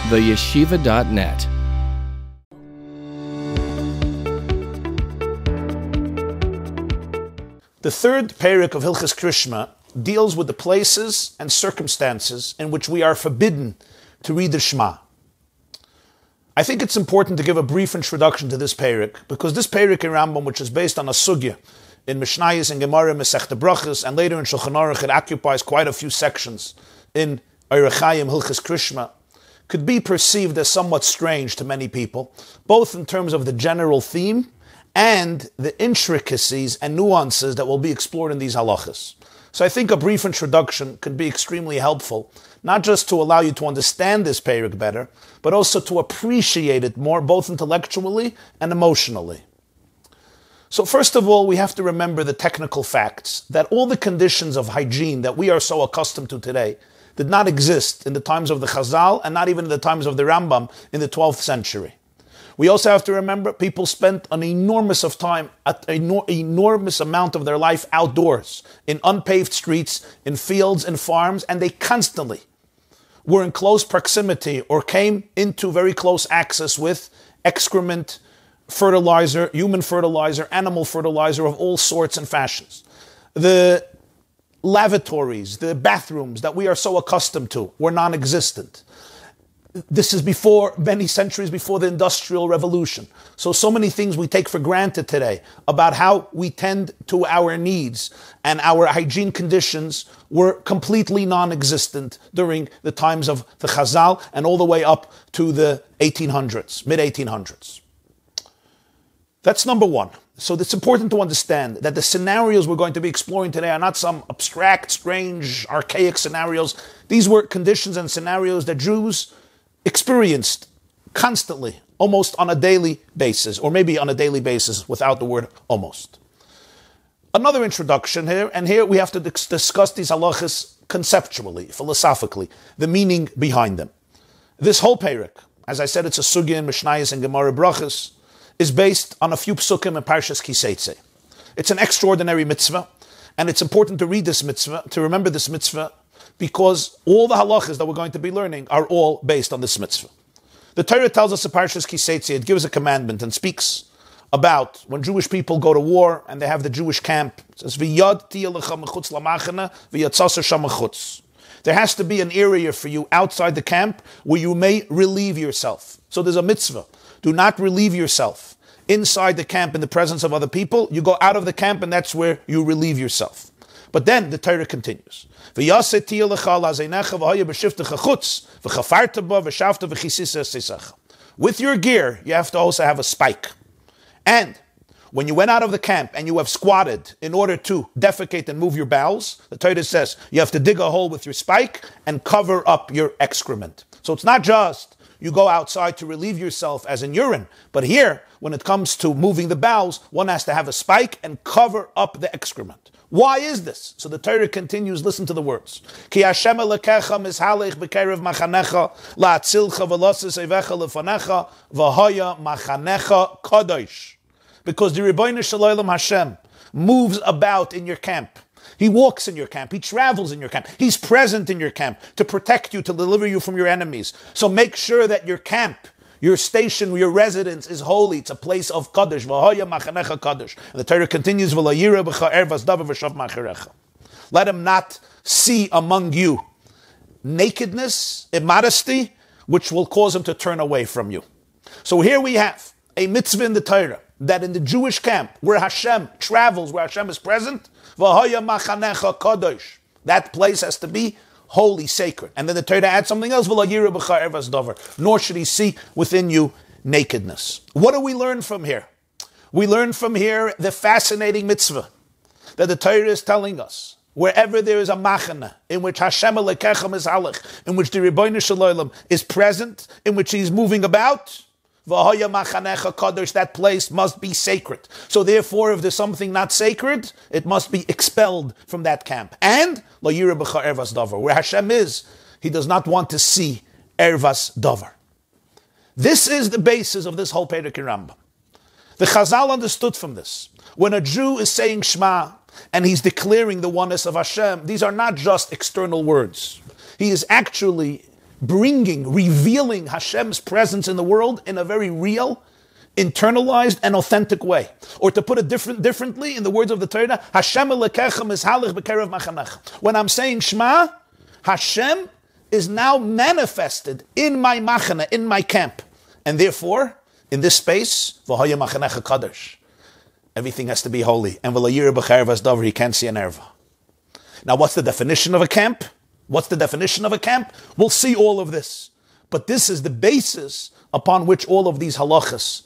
theyeshiva.net. The third parak of Hilchos Krishma deals with the places and circumstances in which we are forbidden to read the Shema. I think it's important to give a brief introduction to this parak, because this parak in Rambam, which is based on a sugya in Mishnayos and Gemara, Masechta Brachos, and later in Shulchan Aruch, it occupies quite a few sections in Orach Chayim Hilchos Krishma, could be perceived as somewhat strange to many people, both in terms of the general theme and the intricacies and nuances that will be explored in these halachas. So I think a brief introduction could be extremely helpful, not just to allow you to understand this parak better, but also to appreciate it more, both intellectually and emotionally. So first of all, we have to remember the technical facts, that all the conditions of hygiene that we are so accustomed to today did not exist in the times of the Chazal, and not even in the times of the Rambam in the 12th century. We also have to remember people spent an enormous amount of their life outdoors, in unpaved streets, in fields and farms, and they constantly were in close proximity or came into very close access with excrement, fertilizer, human fertilizer, animal fertilizer of all sorts and fashions. The lavatories, the bathrooms that we are so accustomed to were non-existent. This is many centuries before the Industrial Revolution. So many things we take for granted today about how we tend to our needs and our hygiene conditions were completely non-existent during the times of the Chazal and all the way up to the 1800s, mid-1800s. That's number one. So it's important to understand that the scenarios we're going to be exploring today are not some abstract, strange, archaic scenarios. These were conditions and scenarios that Jews experienced constantly, almost on a daily basis, or maybe on a daily basis without the word almost. Another introduction here, and here we have to discuss these halachas conceptually, philosophically, the meaning behind them. This whole parak, as I said, it's a sugya in Mishnayos and Gemara Brachos, is based on a few psukim in Parshas Ki Seitzei. It's an extraordinary mitzvah, and it's important to read this mitzvah, to remember this mitzvah, because all the halachas that we're going to be learning are all based on this mitzvah. The Torah tells us in Parshas Ki Seitzei, it gives a commandment and speaks about when Jewish people go to war and they have the Jewish camp. It says, "V'yad tiyeh lecha mechutz lamachana, v'yatzaser sham mechutz." There has to be an area for you outside the camp where you may relieve yourself. So there's a mitzvah. Do not relieve yourself inside the camp in the presence of other people. You go out of the camp and that's where you relieve yourself. But then the Torah continues. With your gear, you have to also have a spike. And when you went out of the camp and you have squatted in order to defecate and move your bowels, the Torah says you have to dig a hole with your spike and cover up your excrement. So it's not just you go outside to relieve yourself as in urine, but here, when it comes to moving the bowels, one has to have a spike and cover up the excrement. Why is this? So the Torah continues, listen to the words. Ki Hashem Elokecha mishalech b'kerev machanecha la'atzilcha v'losses eivecha lefanecha v'haya machanecha kadosh. Because the Rebbeinu Shel Olam Hashem moves about in your camp. He walks in your camp. He travels in your camp. He's present in your camp to protect you, to deliver you from your enemies. So make sure that your camp, your station, your residence is holy. It's a place of Kaddish. And the Torah continues, let him not see among you nakedness, immodesty, which will cause him to turn away from you. So here we have a mitzvah in the Torah, that in the Jewish camp, where Hashem travels, where Hashem is present, that place has to be holy, sacred. And then the Torah adds something else, nor should he see within you nakedness. What do we learn from here? We learn from here the fascinating mitzvah that the Torah is telling us. Wherever there is a machana, in which Hashem Elokecha mishalech, in which the Rebbeinu Shel Olam is present, in which he is moving about, that place must be sacred. So therefore, if there's something not sacred, it must be expelled from that camp. And where Hashem is, he does not want to see ervas davar. This is the basis of this whole Perek in Rambam. The Chazal understood from this. When a Jew is saying Shema and he's declaring the oneness of Hashem, these are not just external words. He is actually bringing, revealing Hashem's presence in the world in a very real, internalized, and authentic way. Or to put it differently, in the words of the Torah, Hashem Elokecha mishalech b'kerev machanecha. When I'm saying Shema, Hashem is now manifested in my machane, in my camp. And therefore, in this space, v'hoya machanecha kadosh. Everything has to be holy. And v'layir b'chervas davar, he can't see an erva. Now, what's the definition of a camp? What's the definition of a camp? We'll see all of this. But this is the basis upon which all of these halachas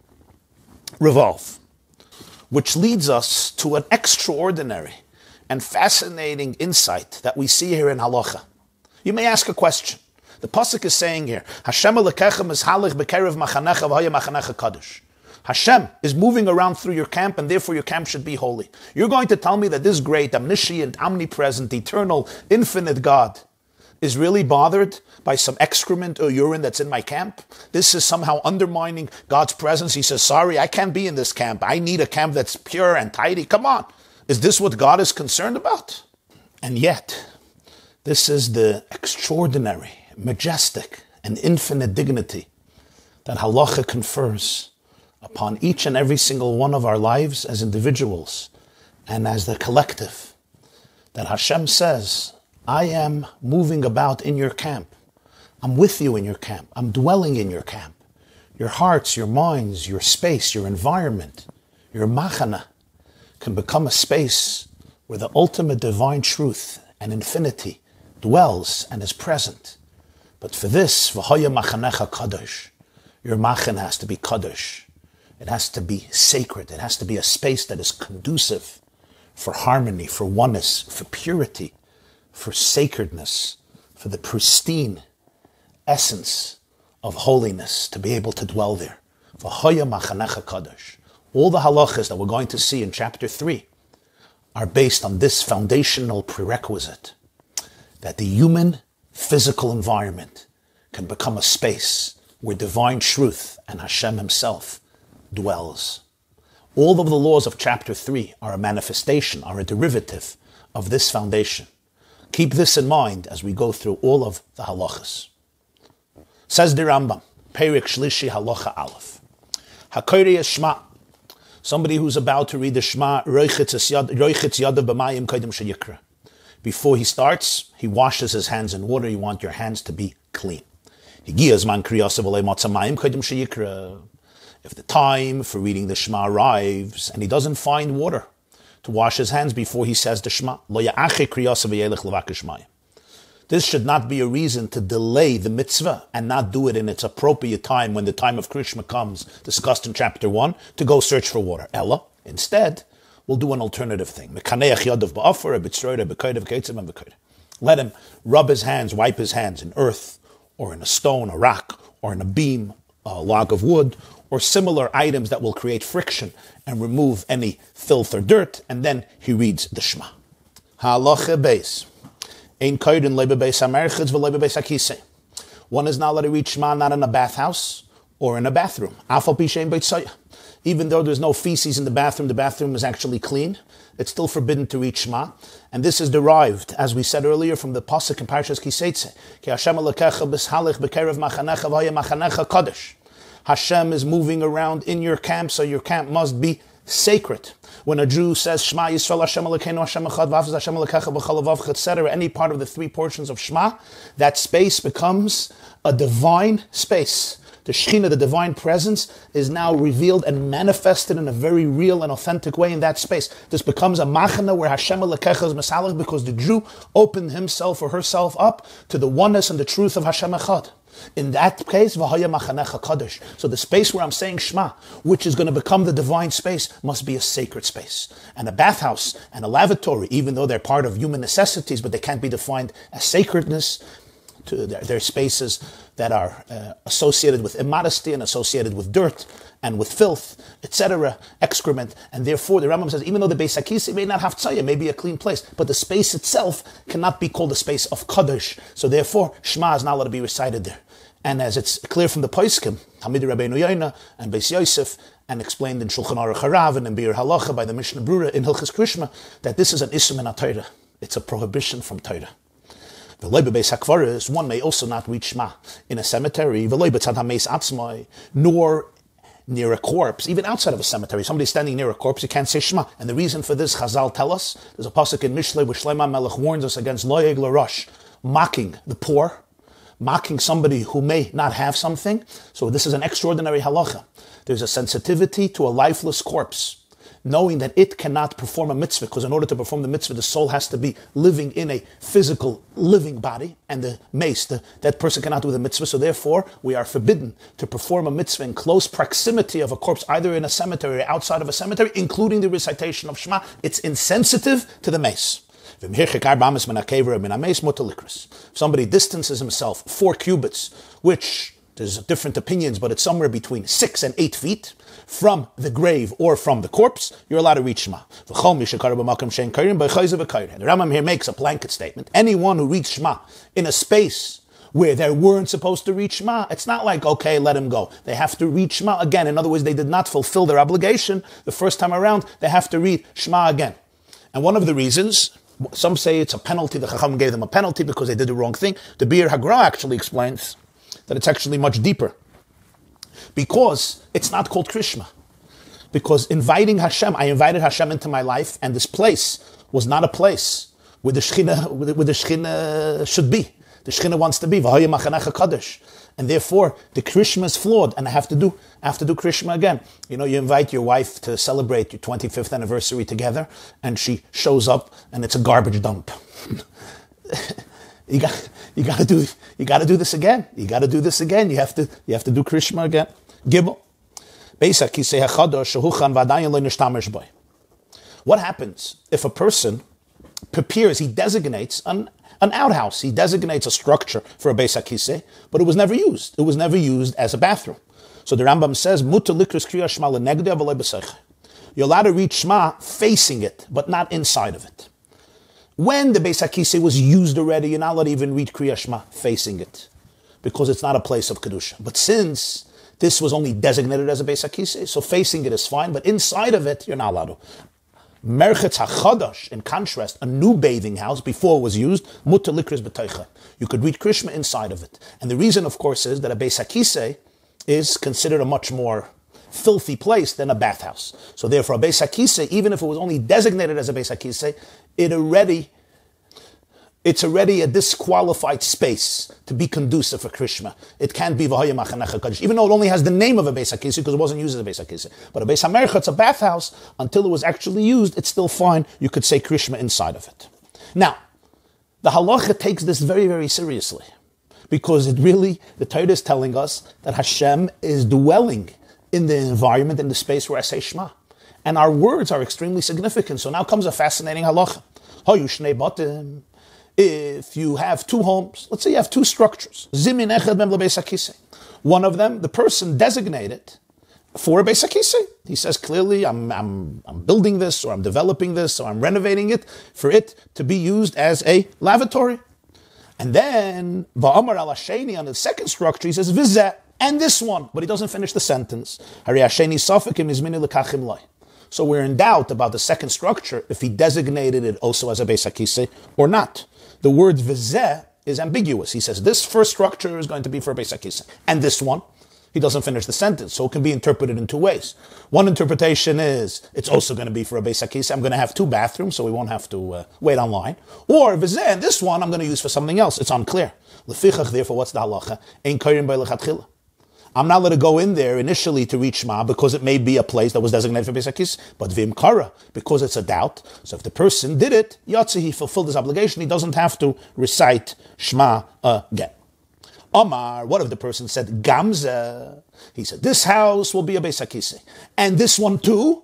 revolve. Which leads us to an extraordinary and fascinating insight that we see here in halacha. You may ask a question. The pasuk is saying here, Hashem Elokecha mishalech b'kerev machanecha v'hoya machanecha kadosh. Hashem is moving around through your camp, and therefore your camp should be holy. You're going to tell me that this great, omniscient, omnipresent, eternal, infinite God is really bothered by some excrement or urine that's in my camp? This is somehow undermining God's presence. He says, sorry, I can't be in this camp. I need a camp that's pure and tidy. Come on. Is this what God is concerned about? And yet, this is the extraordinary, majestic, and infinite dignity that halacha confers upon each and every single one of our lives as individuals and as the collective. That Hashem says, I am moving about in your camp. I'm with you in your camp. I'm dwelling in your camp. Your hearts, your minds, your space, your environment, your machana can become a space where the ultimate divine truth and infinity dwells and is present. But for this, v'hoya machanecha kadosh, your machana has to be kadosh. It has to be sacred. It has to be a space that is conducive for harmony, for oneness, for purity, for sacredness, for the pristine essence of holiness to be able to dwell there. V'hoya machanecha kadosh. All the halachas that we're going to see in chapter 3 are based on this foundational prerequisite, that the human physical environment can become a space where divine truth and Hashem himself dwells. All of the laws of chapter 3 are a manifestation, are a derivative of this foundation. Keep this in mind as we go through all of the halachas. Says the Rambam, Perik Shlishi Halacha Aleph. Hakori Shema. Somebody who's about to read the Shema, Roichitz Yadav B'mayim Kodim Sheyikra. Before he starts, he washes his hands in water. You want your hands to be clean. Higiyaz man kriyasav olei matzamayim kodim sheyikra. If the time for reading the Shema arrives and he doesn't find water to wash his hands before he says the Shema, lo ya'ache kriyasav v'yelech levakish mayim. This should not be a reason to delay the mitzvah and not do it in its appropriate time when the time of Krishma comes, discussed in chapter 1, to go search for water. Ella, instead, we'll do an alternative thing. Let him rub his hands, wipe his hands in earth, or in a stone, a rock, or in a beam, a log of wood, or similar items that will create friction and remove any filth or dirt, and then he reads the Shema. Halacha beis. One is not allowed to read Shema not in a bathhouse or in a bathroom. Even though there's no feces in the bathroom is actually clean. It's still forbidden to read Shema. And this is derived, as we said earlier, from the pasuk in Parshas Kiseitze. Ki Hashem Elokecha b'shalech b'kerev machanecha v'haya machanecha kadosh. Hashem is moving around in your camp, so your camp must be sacred. When a Jew says Shema Yisrael Hashem Elokeinu Hashem Echad V'Avos Hashem Elokecha b'chol levavcha, etc., any part of the 3 portions of Shema, that space becomes a divine space. The Shekhinah, the divine presence, is now revealed and manifested in a very real and authentic way in that space. This becomes a machana where Hashem Elokecha is mesalech because the Jew opened himself or herself up to the oneness and the truth of Hashem Echad. In that case, v'haya machanecha kadosh. So the space where I'm saying Shema, which is going to become the divine space, must be a sacred space. And a bathhouse and a lavatory, even though they're part of human necessities, but they can't be defined as sacredness, to their spaces that are associated with immodesty and associated with dirt and with filth, etc., excrement. And therefore, the Rambam says, even though the Beis HaKisei may not have tzaya, may be a clean place, but the space itself cannot be called a space of Kadosh. So therefore, Shema is not allowed to be recited there. And as it's clear from the Poskim, Talmidei Rabbeinu Yoina and Beis Yosef, and explained in Shulchan Aruch Harav and in Bir Halacha by the Mishnah Brura in Hilchos Krishma, that this is an Isur min HaTorah. It's a prohibition from Torah. One may also not read Shema in a cemetery, nor near a corpse, even outside of a cemetery. Somebody's standing near a corpse, you can't say Shema. And the reason for this, Chazal tell us, there's a pasuk in Mishlei where Shlomo Melech warns us against loyeg l'rosh, mocking the poor, mocking somebody who may not have something. So this is an extraordinary halacha. There's a sensitivity to a lifeless corpse, knowing that it cannot perform a mitzvah, because in order to perform the mitzvah, the soul has to be living in a physical, living body, and the mace, that person cannot do the mitzvah, so therefore we are forbidden to perform a mitzvah in close proximity of a corpse, either in a cemetery or outside of a cemetery, including the recitation of Shema. It's insensitive to the mace. If somebody distances himself 4 cubits, which there's different opinions, but it's somewhere between 6 and 8 feet from the grave or from the corpse, you're allowed to read Shema. The Rambam here makes a blanket statement. Anyone who reads Shema in a space where they weren't supposed to read Shema, it's not like, okay, let him go. They have to read Shema again. In other words, they did not fulfill their obligation the first time around. They have to read Shema again. And one of the reasons, some say it's a penalty, the Chacham gave them a penalty because they did the wrong thing. The Bir Hagra actually explains that it's actually much deeper. Because it's not called Krishma. Because inviting Hashem, I invited Hashem into my life, and this place was not a place where the Shekhinah should be. The Shekhinah wants to be. And therefore, the Krishma is flawed, and I have to do Krishma again. You know, you invite your wife to celebrate your 25th anniversary together, and she shows up, and it's a garbage dump. You got to do this again. You got to do this again. You have to do Krishma again. Gimel. What happens if a person prepares, he designates an outhouse, he designates a structure for a Beis HaKisei, but it was never used. It was never used as a bathroom. So the Rambam says, you're allowed to read Shema facing it, but not inside of it. When the Beis HaKisei was used already, you're not allowed to even read Kriya Shema facing it, because it's not a place of Kedusha. But since this was only designated as a Beis HaKisei, so facing it is fine, but inside of it, you're not allowed to. Merchetz HaChadash, in contrast, a new bathing house, before it was used, Mutter Likris B'Teicha. You could read Krishma inside of it. And the reason, of course, is that a Beis HaKisei is considered a much more filthy place than a bathhouse. So therefore, a Beis HaKisei, even if it was only designated as a Beis HaKisei, it's already a disqualified space to be conducive for Krishma. It can't be V'haya Machanecha Kadosh, even though it only has the name of a Beis HaKisei because it wasn't used as a Beis HaKisei. But a Beis HaMerchatz, a bathhouse, until it was actually used, it's still fine. You could say Krishma inside of it. Now, the halacha takes this very, very seriously, because the Torah is telling us that Hashem is dwelling in the environment, in the space where I say Shema. And our words are extremely significant. So now comes a fascinating halacha. If you have 2 homes, let's say you have 2 structures, one of them, the person designated for a Beis HaKisei. He says clearly, I'm building this, or I'm developing this, or I'm renovating it for it to be used as a lavatory. And then, Va'amar al Hasheni, on the second structure, he says, Vizeh, and this one, but he doesn't finish the sentence. Hari Hasheni Safikim Izmini Lekachim Loi. So we're in doubt about the second structure, if he designated it also as a Beis HaKisei or not. The word vizeh is ambiguous. He says this first structure is going to be for a Beis HaKisei, and this one, he doesn't finish the sentence, so it can be interpreted in 2 ways. One interpretation is, it's also going to be for a Beis HaKisei. I'm going to have 2 bathrooms, so we won't have to wait online. Or vizeh, and this one I'm going to use for something else. It's unclear. Lefichach, therefore, what's the halacha? Ein koyin bei lechatchila. I'm not allowed to go in there initially to read Shema because it may be a place that was designated for Beis HaKisei, but Vim Kara, because it's a doubt. So if the person did it, Yatsi, he fulfilled his obligation, he doesn't have to recite Shema again. Omar, what if the person said Gamze? He said, this house will be a Beis HaKisei, and this one too?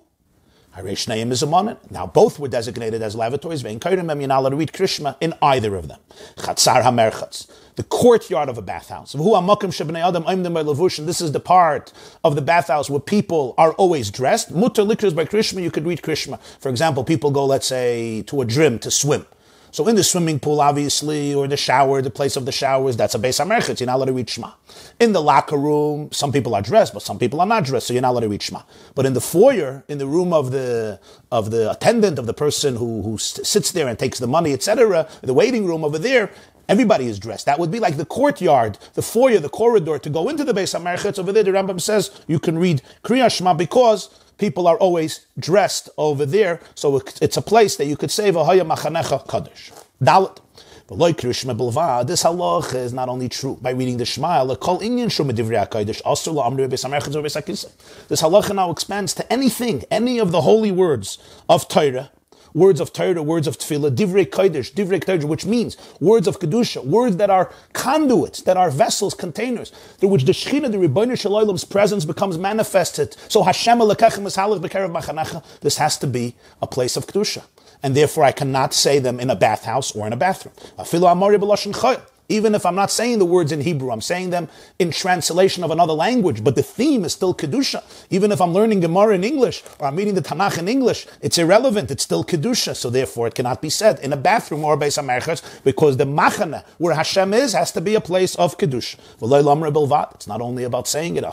Now both were designated as lavatories. You're not allowed to read Krishma in either of them. Chatzar HaMerchatz, the courtyard of a bathhouse. And this is the part of the bathhouse where people are always dressed. Mutter likros by Krishma, you could read Krishma. For example, people go, let's say, to a drim to swim. So in the swimming pool, obviously, or the shower, the place of the showers, that's a Beis HaMerchatz. You're not allowed to read Shema. In the locker room, some people are dressed, but some people are not dressed, so you're not allowed to read Shema. But in the foyer, in the room of the attendant, of the person who sits there and takes the money, etc., the waiting room over there, Everybody is dressed. That would be like the courtyard, the foyer, the corridor to go into the Beis HaMerchetz. Over there, the Rambam says you can read Kriya Shema because people are always dressed over there. So it's a place that you could say V'haya Machanecha Kadosh. Dalet. This halach is not only true by reading the Shema, this halacha now expands to anything, any of the holy words of Torah, words of tefillah, divrei kodesh, which means words of kedusha, words that are conduits, that are vessels, containers, through which the Shechina, the Rebbeinu Shel Olam's presence becomes manifested. So Hashem Elokechem is halach b'kerev machanecha. This has to be a place of kedusha. And therefore I cannot say them in a bathhouse or in a bathroom. Even if I'm not saying the words in Hebrew, I'm saying them in translation of another language, but the theme is still Kedusha. Even if I'm learning Gemara in English, or I'm reading the Tanakh in English, it's irrelevant, it's still Kedusha, so therefore it cannot be said in a bathroom or a Beis HaMerchetz, because the Machane, where Hashem is, has to be a place of Kedusha. It's not only about saying it,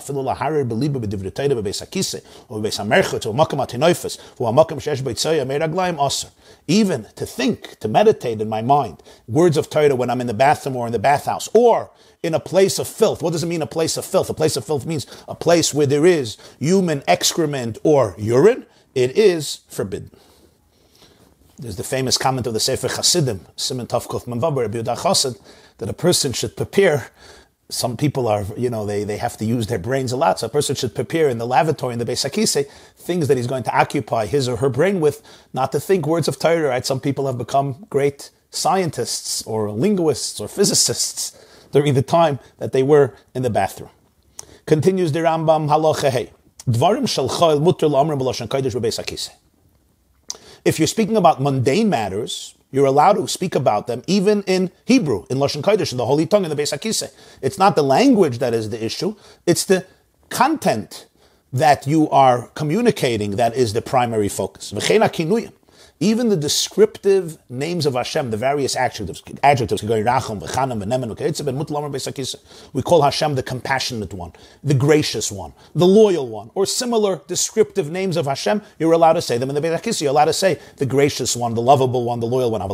even to think, to meditate in my mind, words of Torah when I'm in the bathroom or in the bathhouse, or in a place of filth. What does it mean, a place of filth? A place of filth means a place where there is human excrement or urine. It is forbidden. There's the famous comment of the Sefer Chasidim, Siman Tav Kuf Mem Vav, Rabbi Yehuda Chassid, that a person should prepare. Some people are, they have to use their brains a lot. So a person should prepare in the lavatory, in the Beis HaKisei, things that he's going to occupy his or her brain with, not to think words of Torah, right? Some people have become great scientists or linguists or physicists during the time that they were in the bathroom. Continues the Rambam, Halacha Hey. Dvarim shel chayil muter la'amrim b'lashon kodesh b'Beis HaKisei. If you're speaking about mundane matters, you're allowed to speak about them even in Hebrew, in Lashon Kodesh, in the Holy Tongue, in the Beis HaKisei. It's not the language that is the issue, it's the content that you are communicating that is the primary focus. V'chein ha'kinuyim. Even the descriptive names of Hashem, the various adjectives, we call Hashem the compassionate one, the gracious one, the loyal one, or similar descriptive names of Hashem. You're allowed to say them in the Beis HaKisei. You're allowed to say the gracious one, the lovable one, the loyal one.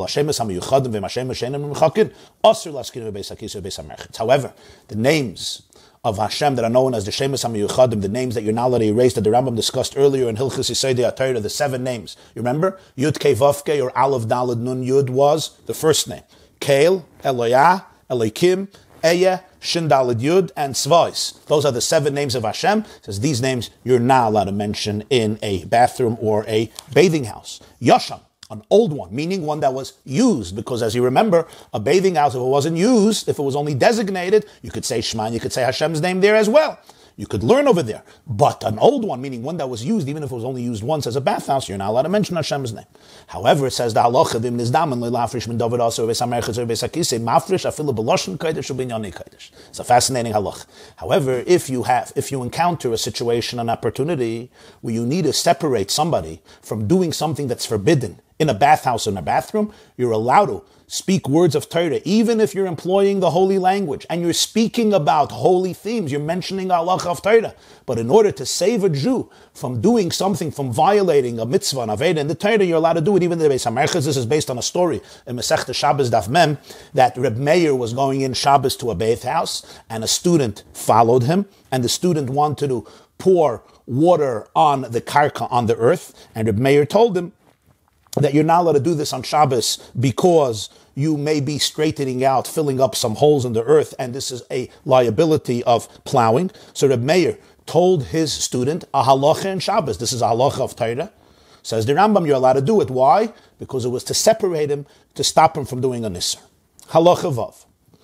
However, the names of Hashem that are known as the Shemus HaMiyuchadim, the names that you're not allowed to erase, that the Rambam discussed earlier in Hilchos Yesodei HaTorah, the 7 names. You remember? Yud Kei Vav Kei, or Aleph Daled Nun Yud, was the first name. Keil, Eloyah, Elokim, Eyeh, Shin Daled Yud, and Tzvais. Those are the 7 names of Hashem. It says these names you're not allowed to mention in a bathroom or a bathing house. Yasham, an old one, meaning one that was used, because as you remember, a bathing house, if it wasn't used, if it was only designated, you could say Shema, and you could say Hashem's name there as well. You could learn over there. But an old one, meaning one that was used, even if it was only used once as a bathhouse, you're not allowed to mention Hashem's name. However, it says the halacha v'im nizdamen le'lafrish min David also Beis HaMerchetz or Beis HaKisei mafrish afilu b'lashon kodesh u'b'inyanei kodesh. It's a fascinating halacha. However, if you encounter a situation, an opportunity where you need to separate somebody from doing something that's forbidden in a bathhouse or in a bathroom, you're allowed to speak words of Torah, even if you're employing the holy language and you're speaking about holy themes, you're mentioning halacha of Torah. But in order to save a Jew from doing something, from violating a mitzvah, an aveda in the Torah, you're allowed to do it even in the Beis HaMerchetz. This is based on a story in Masechta Shabbos Daf Mem, that Reb Meir was going in Shabbos to a bathhouse, and a student followed him, and the student wanted to pour water on the karka, on the earth, and Reb Meir told him that you're not allowed to do this on Shabbos because you may be straightening out, filling up some holes in the earth, and this is a liability of plowing. So Reb Meir told his student a halacha in Shabbos. This is a halacha of Torah. Says the Rambam, you're allowed to do it. Why? Because it was to separate him, to stop him from doing a nisr. Halacha vav.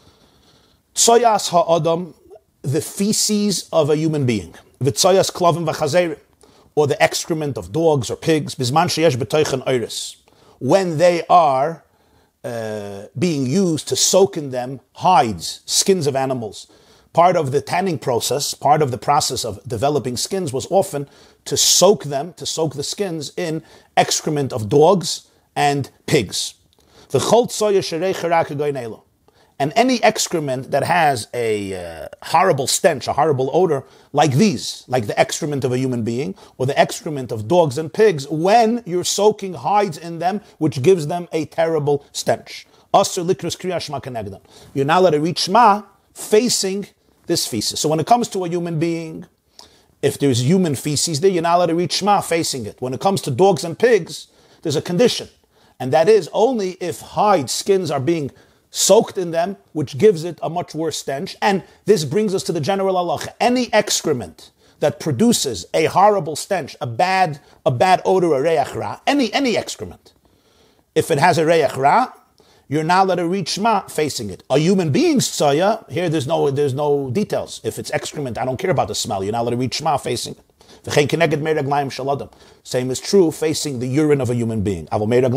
Tsoyas ha'adam, the feces of a human being. V'tsoyas klavim v'chazerim, or the excrement of dogs or pigs, bisman sheyesh b'toichen oiris, when they are being used to soak in them hides, skins of animals. Part of the tanning process, part of the process of developing skins was often to soak the skins in excrement of dogs and pigs. The chol tsoya sherei cherak goynelo. And any excrement that has a horrible stench, a horrible odor, like these, like the excrement of a human being, or the excrement of dogs and pigs, when you're soaking hides in them, which gives them a terrible stench. Asur likros kriya shma kenegdam. You're not allowed to read Shema facing this feces. So when it comes to a human being, if there's human feces there, you're not allowed to read Shema facing it. When it comes to dogs and pigs, there's a condition. And that is only if hide, skins are being soaked in them, which gives it a much worse stench. And this brings us to the general halacha. Any excrement that produces a horrible stench, a bad odor, a reach ra, any excrement, if it has a reich ra, you're not allowed to read Shema facing it. A human being's tzaya, here there's no details. If it's excrement, I don't care about the smell. You're not allowed to read Shema facing it. Same is true facing the urine of a human being.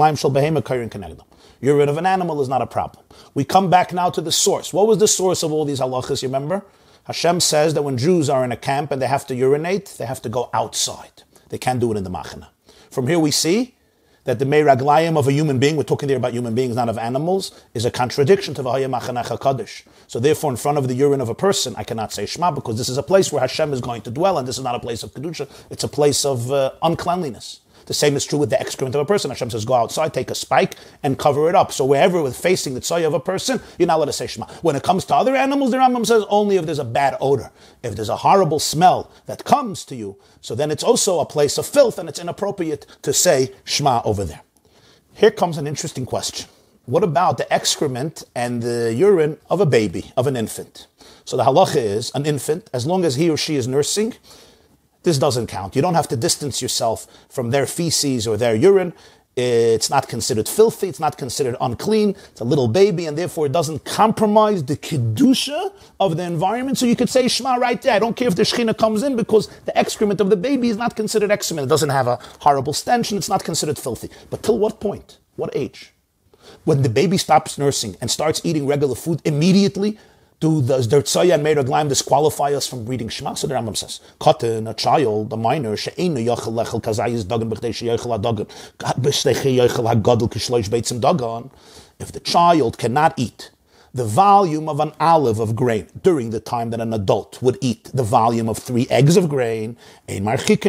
Urine of an animal is not a problem. We come back now to the source. What was the source of all these halachas, you remember? Hashem says that when Jews are in a camp and they have to urinate, they have to go outside. They can't do it in the machana. From here we see that the meiraglayim of a human being, we're talking there about human beings, not of animals, is a contradiction to V'haya Machanech HaKadosh. So therefore, in front of the urine of a person, I cannot say Shema, because this is a place where Hashem is going to dwell, and this is not a place of Kedusha, it's a place of uncleanliness. The same is true with the excrement of a person. Hashem says, go outside, take a spike, and cover it up. So wherever we're facing the tzaya of a person, you're not allowed to say Shema. When it comes to other animals, the Rambam says only if there's a bad odor. If there's a horrible smell that comes to you, so then it's also a place of filth, and it's inappropriate to say Shema over there. Here comes an interesting question. What about the excrement and the urine of a baby, of an infant? So the halacha is, an infant, as long as he or she is nursing, this doesn't count. You don't have to distance yourself from their feces or their urine. It's not considered filthy. It's not considered unclean. It's a little baby, and therefore it doesn't compromise the kedusha of the environment. So you could say Shema right there. I don't care if the Shechina comes in, because the excrement of the baby is not considered excrement. It doesn't have a horrible stench, and it's not considered filthy. But till what point? What age? When the baby stops nursing and starts eating regular food immediately, does their tzaya and meiraglayim disqualify us from reading Shema? So the Rambam says, Katan, a child, a minor, she'enu yachal lechel kazayis dagan b'chtei she'yachal hadagan, b'chtei yachal hagadol kishloish beitzim dagan. If the child cannot eat the volume of an olive of grain during the time that an adult would eat the volume of 3 eggs of grain, there's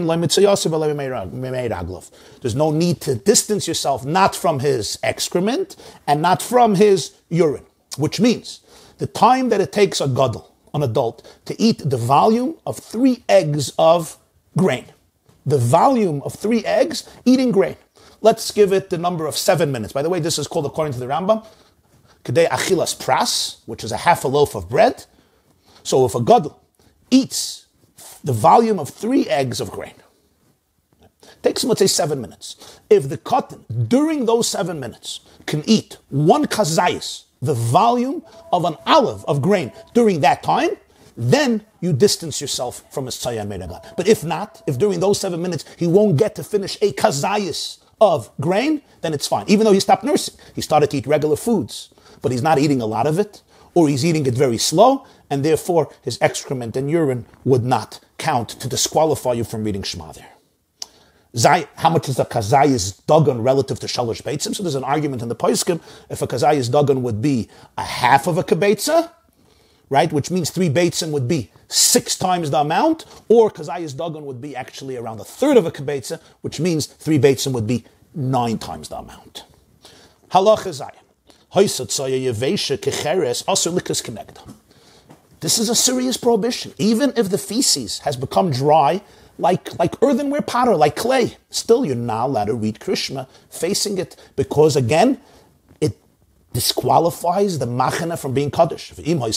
no need to distance yourself, not from his excrement and not from his urine, which means the time that it takes a gadol, an adult, to eat the volume of 3 eggs of grain. The volume of 3 eggs, eating grain. Let's give it the number of 7 minutes. By the way, this is called, according to the Rambam, Kedei Achilas Pras, which is a half a loaf of bread. So if a gadol eats the volume of 3 eggs of grain, it takes him, let's say, 7 minutes. If the katan, during those 7 minutes, can eat 1 kazayis, the volume of an olive of grain during that time, then you distance yourself from his tzaya and meiraglayim. But if not, if during those 7 minutes he won't get to finish a kazayis of grain, then it's fine. Even though he stopped nursing, he started to eat regular foods, but he's not eating a lot of it, or he's eating it very slow, and therefore his excrement and urine would not count to disqualify you from reading Shema there. How much is the kazayis dagan relative to shalosh beitzim? So there's an argument in the poskim if a kazayis dagan would be a half of a kibetza, right, which means 3 beitzim would be 6 times the amount, or kazayis dagan would be actually around a third of a kibetza, which means 3 beitzim would be 9 times the amount. Halacha zayim. This is a serious prohibition. Even if the feces has become dry, like earthenware powder, like clay, still you're not allowed to read Krishna facing it, because again, it disqualifies the machana from being kaddish.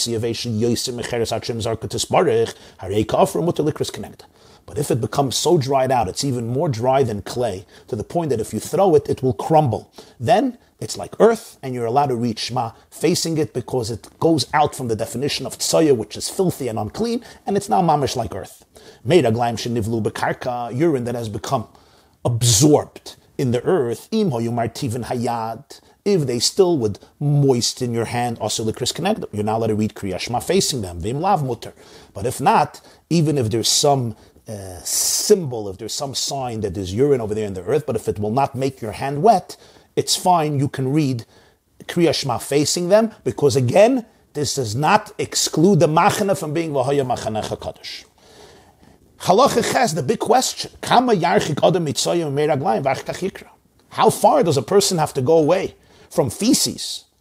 But if it becomes so dried out, it's even more dry than clay, to the point that if you throw it, it will crumble. Then it's like earth, and you're allowed to read Shema facing it, because it goes out from the definition of tzaya, which is filthy and unclean, and it's now mamish like earth. Meiraglayim shenivlu bekarka, urine that has become absorbed in the earth, im hoyu martivin hayad, if they still would moisten your hand, also the Kris Kenegdo, you're not allowed to read Kriya Shema facing them, vim lav mutter. But if not, even if there's some symbol, if there's some sign that there's urine over there in the earth, but if it will not make your hand wet, it's fine, you can read Kriya Shema facing them, because again, this does not exclude the machana from being V'haya Machanech HaKadosh. Halacha Ches, the big question, Kama yarchik adam mitzayim meiraglayim v'achkach yikra. How far does a person have to go away from feces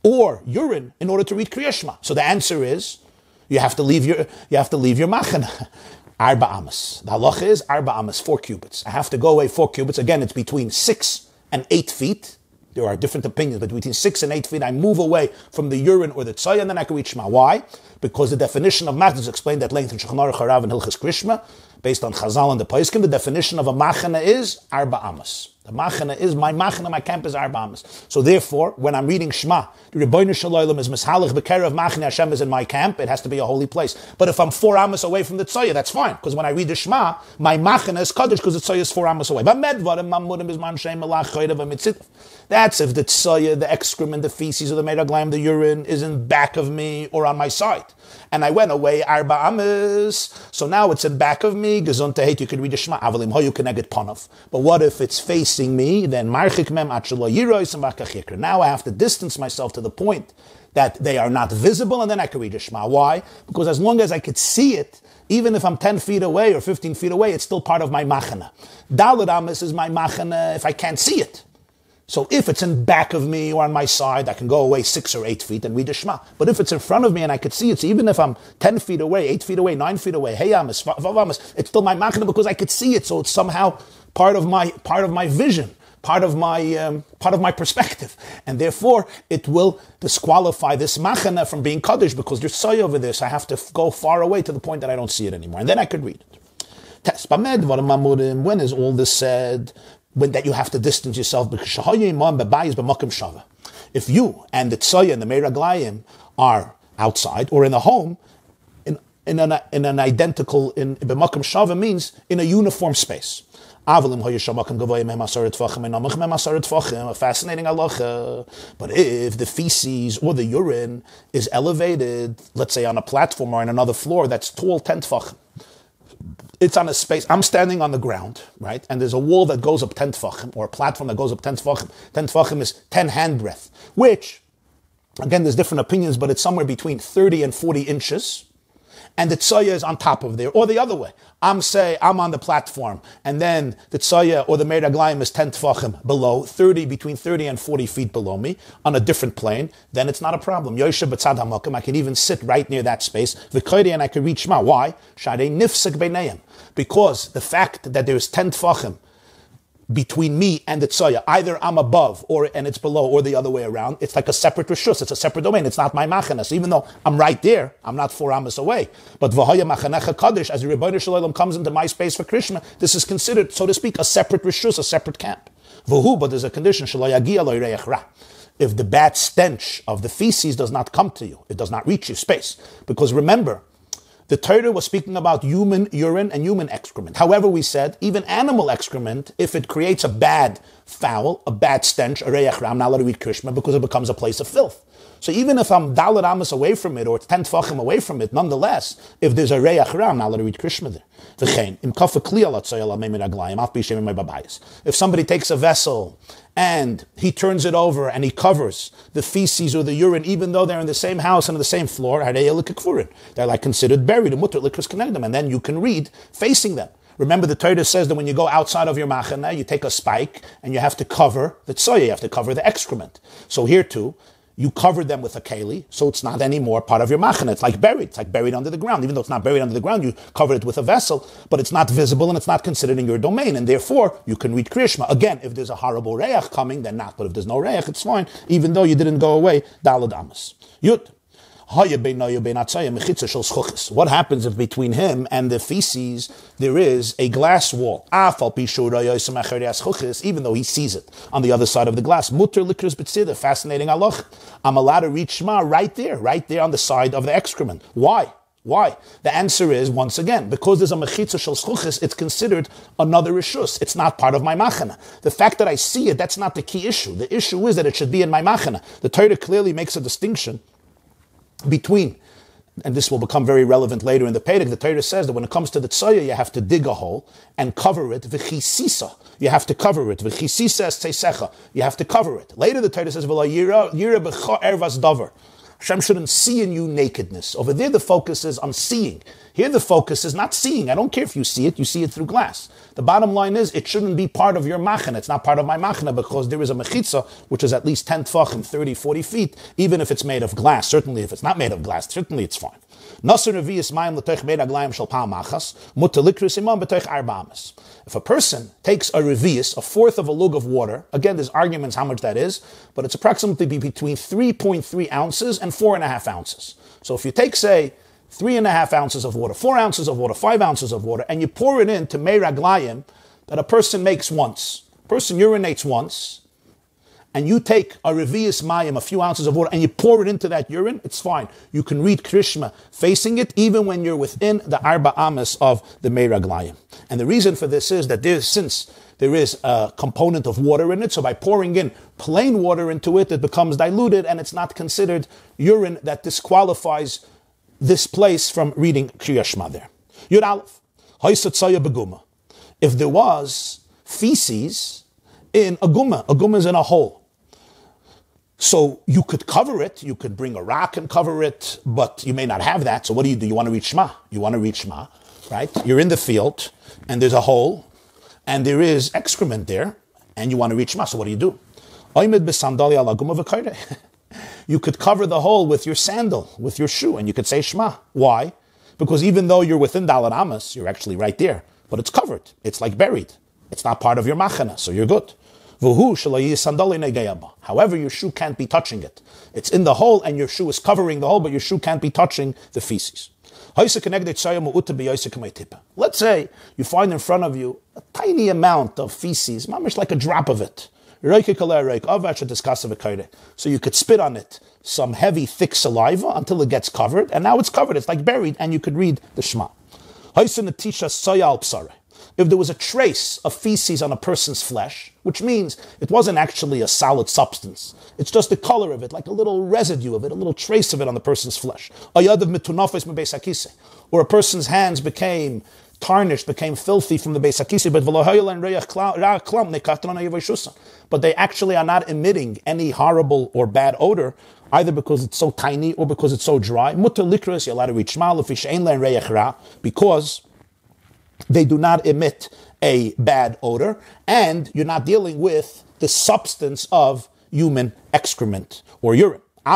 or urine in order to read Kriya Shema? So the answer is, you have to leave your machana. Arba amas. The halacha is arba amas, 4 cubits. I have to go away 4 cubits. Again, it's between 6 and 8 feet. There are different opinions, but between 6 and 8 feet, I move away from the urine or the tzaya, and then I can read Shema. Why? Because the definition of machana is explained at length in Shulchan Aruch Harav and Hilchos Krishma, based on Chazal and the Poskim. The definition of a machana is arba amas. The machana is, my camp is arba amas. So therefore, when I'm reading Shema, the Rebbeinu Shel Olam is mishalach b'kerev machane, Hashem is in my camp, it has to be a holy place. But if I'm 4 amas away from the tzaya, that's fine, because when I read the Shema, my machana is kaddish, because the tzaya is 4 amas away. But medvarim mamurim is man shem malach choydav mitzit. That's if the tzaya, the excrement, the feces, or the meraglayim, the urine, is in back of me or on my side. And I went away arba amas, so now it's in back of me, gezun tehet, you can read the Shema, avalim hoyu keneged panav. But what if it's facing me? Then marchik mem achelo yirois and vakachikra. Now I have to distance myself to the point that they are not visible, and then I can read the Shema. Why? Because as long as I could see it, even if I'm 10 feet away or 15 feet away, it's still part of my machana. Daled amas is my machana if I can't see it. So if it's in back of me or on my side, I can go away 6 or 8 feet and read the Shema. But if it's in front of me and I could see it, so even if I'm 10 feet away, 8 feet away, 9 feet away, hey amas, vav amas, it's still my machana because I could see it. So it's somehow part of my vision, part of my perspective, and therefore it will disqualify this machana from being kaddish because there's soy over there. So I have to go far away to the point that I don't see it anymore, and then I could read it. When is all this said? When that you have to distance yourself, because if you and the tzaya and the meraglayim are outside or in a home, in an identical, in b'makom shava means in a uniform space. A fascinating halacha. But if the feces or the urine is elevated, let's say on a platform or on another floor that's tall 10 tefachim, it's on a space, I'm standing on the ground, right? And there's a wall that goes up 10 tefachim, or a platform that goes up 10 tefachim. 10 tefachim is 10 handbreadth, which, again, there's different opinions, but it's somewhere between 30 and 40 inches. And the tzaya is on top of there, or the other way. I'm on the platform, and then the tzaya or the meraglayim is 10 tefachim below, between 30 and 40 feet below me, on a different plane, then it's not a problem. Yoshe b'tzad hamakom, I can even sit right near that space, v'koyde, and I can read Shema. Why? Sharei nifsek beinayim. Because the fact that there's 10 tefachim between me and the tzaya, either I'm above and it's below, or the other way around, it's like a separate reshus, it's a separate domain, it's not my machana. So even though I'm right there, I'm not 4 amas away. But v'haya machanecha kaddish, as the Rebbeinu Shel Olam comes into my space for Krishna, this is considered, so to speak, a separate reshus, a separate camp. V'hu, but there's a condition, shelo yagia lo yireich ra. If the bad stench of the feces does not come to you, it does not reach your space. Because remember, the Torah was speaking about human urine and human excrement. However, we said, even animal excrement, if it creates a bad foul, a bad stench, a reyach ra, I'm not allowed to read Krishma because it becomes a place of filth. So even if I'm daled amas away from it, or it's 10 tefachim away from it, nonetheless, if there's a reyach ra, I'm not allowed to read Krishma there. If somebody takes a vessel and he turns it over and he covers the feces or the urine, even though they're in the same house and on the same floor, they're like considered buried, and then you can read facing them. Remember, the Torah says that when you go outside of your machana, you take a spike and you have to cover the tzoya, you have to cover the excrement. So here too, you covered them with a keli, so it's not anymore part of your machana. It's like buried under the ground. Even though it's not buried under the ground, you covered it with a vessel, but it's not visible and it's not considered in your domain, and therefore you can read Krishma. Again, if there's a horrible reach coming, then not, but if there's no reach, it's fine, even though you didn't go away, daled amas. Yud. What happens if between him and the feces there is a glass wall? Even though he sees it on the other side of the glass. Fascinating halach. I'm allowed to read Shema right there on the side of the excrement. Why? The answer is, once again, because there's a mechitza shel schuchis, it's considered another reshus. It's not part of my machana. The fact that I see it, that's not the key issue. The issue is that it should be in my machana. The Torah clearly makes a distinction between, and this will become very relevant later in the Perek, the Torah says that when it comes to the tzaya, you have to dig a hole and cover it, v'chisisa, you have to cover it, v'chisisa es tzeisecha, you have to cover it. Later the Torah says, v'la yira b'cha ervas davar, Hashem shouldn't see in you nakedness. Over there, the focus is on seeing. Here, the focus is not seeing. I don't care if you see it through glass. The bottom line is, it shouldn't be part of your machana. It's not part of my machana because there is a mechitza, which is at least 10 tfachim, 30, 40 feet, even if it's made of glass. Certainly, if it's not made of glass, certainly it's fine. If a person takes a revius, a fourth of a lug of water, again, there's arguments how much that is, but it's approximately between 3.3 ounces and 4.5 ounces. So if you take, say, 3.5 ounces of water, 4 ounces of water, 5 ounces of water, and you pour it into mei raglayim that a person makes once, a person urinates once, and you take a revius mayim, a few ounces of water, and you pour it into that urine, it's fine. You can read Krishma facing it, even when you're within the arba amas of the mei raglayim. And the reason for this is that since there is a component of water in it, so by pouring in plain water into it, it becomes diluted, and it's not considered urine that disqualifies this place from reading Kriya Shema there. Yud Aleph, Haisat Saya Beguma. If there was feces in a guma is in a hole. So you could cover it, you could bring a rock and cover it, but you may not have that. So what do? You want to read Shema. You want to read Shema, right? You're in the field, and there's a hole, and there is excrement there, and you want to read Shema. So what do? You could cover the hole with your sandal, with your shoe, and you could say Shema. Why? Because even though you're within Dalet Amos, you're actually right there, but it's covered. It's like buried. It's not part of your machana, so you're good. However, your shoe can't be touching it. It's in the hole, and your shoe is covering the hole, but your shoe can't be touching the feces. Let's say you find in front of you a tiny amount of feces, mamish like a drop of it. So you could spit on it some heavy, thick saliva until it gets covered, and now it's covered, it's like buried, and you could read the Shema. If there was a trace of feces on a person's flesh, which means it wasn't actually a solid substance, it's just the color of it, like a little residue of it, a little trace of it on the person's flesh. Or a person's hands became tarnished, became filthy from the Beis HaKisei, but they actually are not emitting any horrible or bad odor, either because it's so tiny or because it's so dry. Mutter likros, you're allowed to read Shema, because they do not emit a bad odor, and you're not dealing with the substance of human excrement or urine.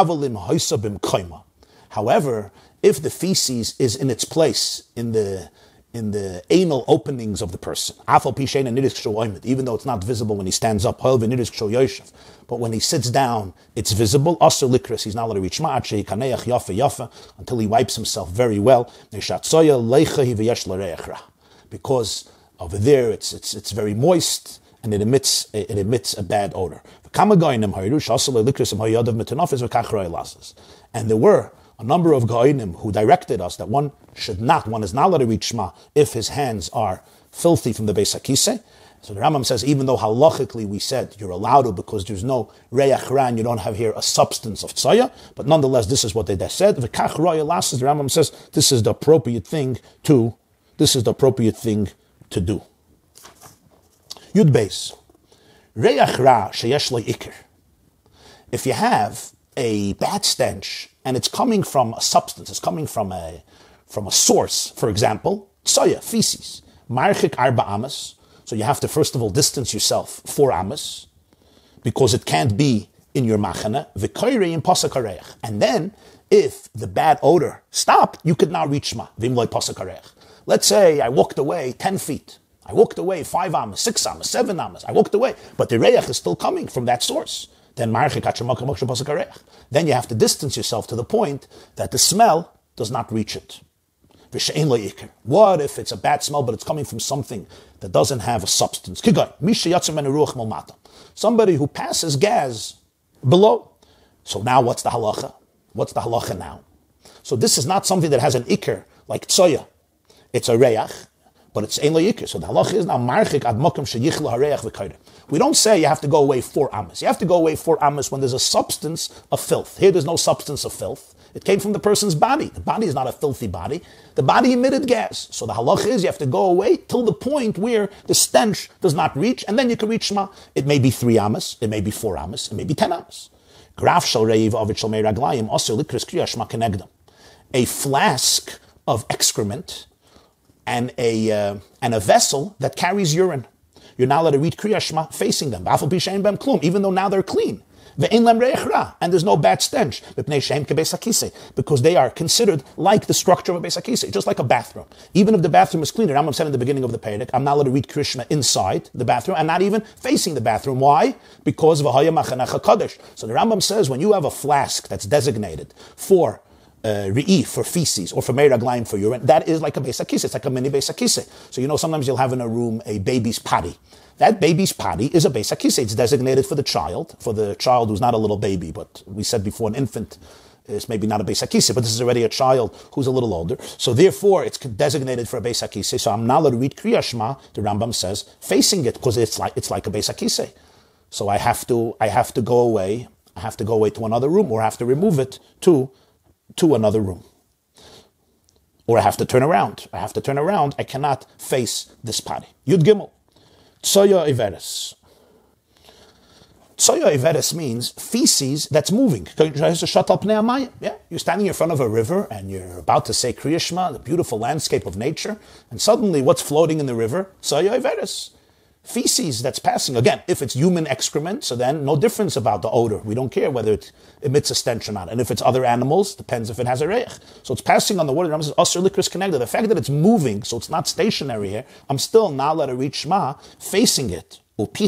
However, if the feces is in its place in the anal openings of the person, even though it's not visible when he stands up, but when he sits down, it's visible. He's not allowed to reach until he wipes himself very well, because over there it's very moist and it emits a bad odor. And there were a number of Ga'inim who directed us that one is not allowed to read Shema if his hands are filthy from the Beis HaKisei. So the Rambam says, even though halachically we said you're allowed to because there's no Reach Ra, you don't have here a substance of Tzaya, but nonetheless this is what they said. The Rambam says this is the appropriate thing to do. Yud Beis. Reach Ra sheyesh lo ikr. If you have a bad stench and it's coming from a substance, it's coming from a source, for example, Tzaya, feces, marchik arba amas, so you have to first of all distance yourself 4 amas, because it can't be in your machana, v'koirei in pasak hareich. And then, if the bad odor stopped, you could now reach Shema, v'imloi pasak hareich. Let's say I walked away 10 feet. I walked away 5 amas, 6 amas, 7 amas. I walked away, but the reich is still coming from that source. Then you have to distance yourself to the point that the smell does not reach it. What if it's a bad smell, but it's coming from something that doesn't have a substance? Somebody who passes gas below. So now what's the halacha? What's the halacha now? So this is not something that has an ikr like tzoya. It's a reach, but it's ein lo ikr. So the halacha is now marchik ad mokum sheyichla hareach v'koyre. We don't say you have to go away 4 amas. You have to go away 4 amas when there's a substance of filth. Here there's no substance of filth. It came from the person's body. The body is not a filthy body. The body emitted gas. So the halach is you have to go away till the point where the stench does not reach, and then you can reach Shema. It may be 3 amas, it may be 4 amas, it may be 10 amas. A flask of excrement and a vessel that carries urine. You're not allowed to read Kriya Shema facing them, even though now they're clean. And there's no bad stench, because they are considered like the structure of a Beis HaKisei, just like a bathroom. Even if the bathroom is clean, Rambam said in the beginning of the Perek, I'm not allowed to read Kriya Shema inside the bathroom, and not even facing the bathroom. Why? Because of V'haya Machanech HaKadosh. So the Rambam says, when you have a flask that's designated for re'if, for feces, or for meir raglayim, for urine, that is like a Beis HaKisei. It's like a mini Beis HaKisei. So sometimes you'll have in a room a baby's potty. That baby's potty is a Beis HaKisei. It's designated for the child who's not a little baby, but we said before an infant is maybe not a Beis HaKisei, but this is already a child who's a little older. So therefore, it's designated for a Beis HaKisei. So I'm not allowed to read Kriya Shema, the Rambam says, facing it, because it's like a Beis HaKisei. So I have to go away. I have to go away to another room, or I have to remove it to another room. Or I have to turn around. I cannot face this potty. Yud Gimel. Tsoya Iveres. Tsoya Iveres means feces that's moving. Yeah, you're standing in front of a river and you're about to say Kriya Shema, the beautiful landscape of nature, and suddenly what's floating in the river? Tsoya Iveres. Feces that's passing. Again, if it's human excrement, so then no difference about the odor. We don't care whether it emits a stench or not. And if it's other animals, depends if it has a reich. So it's passing on the water. The fact that it's moving, so it's not stationary here, I'm still not allowed to read Shema facing it.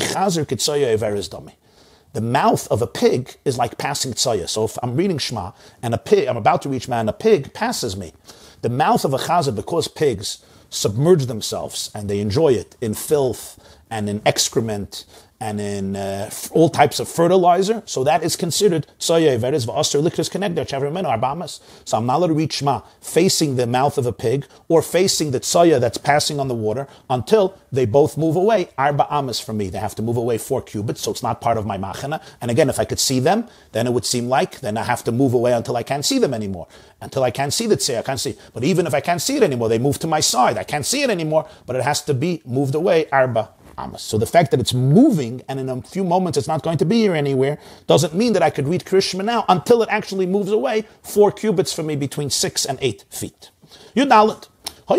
The mouth of a pig is like passing tsoya. So if I'm reading Shema and I'm about to read Shema and a pig passes me, the mouth of a chazer, because pigs submerge themselves and they enjoy it in filth and in excrement and in all types of fertilizer, so that is considered tsoya iveres v'asur likros kenegdo chaver meno arbamas. So I'm not allowed to read Shema facing the mouth of a pig or facing the tsoya that's passing on the water until they both move away. Arba amas from me. They have to move away 4 cubits, so it's not part of my machana. And again, if I could see them, then it would seem like then I have to move away until I can't see them anymore. Until I can't see the tzoya, I can't see. But even if I can't see it anymore, they move to my side. I can't see it anymore, but it has to be moved away. Arba. So the fact that it's moving and in a few moments it's not going to be here anywhere doesn't mean that I could read Kriya Shema now until it actually moves away 4 cubits from me, between 6 and 8 feet. Yudalit.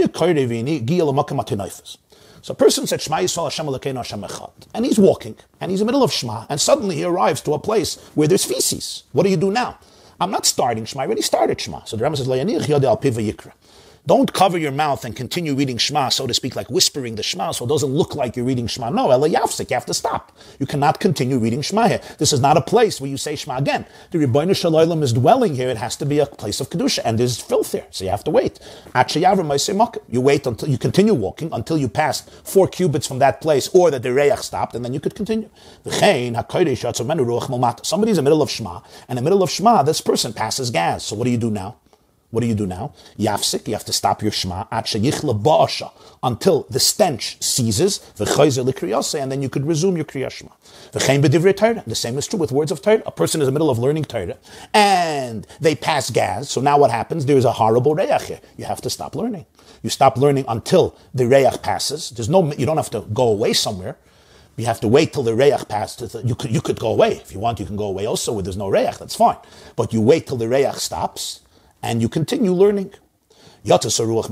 So a person said Shema Yisrael Hashem Elokeinu Hashem Echad, and he's walking and he's in the middle of Shema, and suddenly he arrives to a place where there's feces. What do you do now? I'm not starting Shema, I already started Shema. So the Rambam says, don't cover your mouth and continue reading Shema, so to speak, like whispering the Shema, so it doesn't look like you're reading Shema. No, Ela Yafsik, you have to stop. You cannot continue reading Shema here. This is not a place where you say Shema again. The Rebbeinu Shalom is dwelling here. It has to be a place of Kedusha, and there's filth here, so you have to wait. You wait until you continue walking, until you pass 4 cubits from that place, or that the Reyach stopped, and then you could continue. Somebody's in the middle of Shema, and in the middle of Shema, this person passes gas. So what do you do now? Yafsik, you have to stop your Shema until the stench ceases, and then you could resume your Kriya Shema. The same is true with words of Torah. A person is in the middle of learning Torah, and they pass gas. So now what happens? There's a horrible reyach here. You have to stop learning. You stop learning until the reyach passes. You don't have to go away somewhere. You have to wait till the reyach passes. You could go away. If you want, you can go away also where there's no reyach. That's fine. But you wait till the reyach stops, and you continue learning. What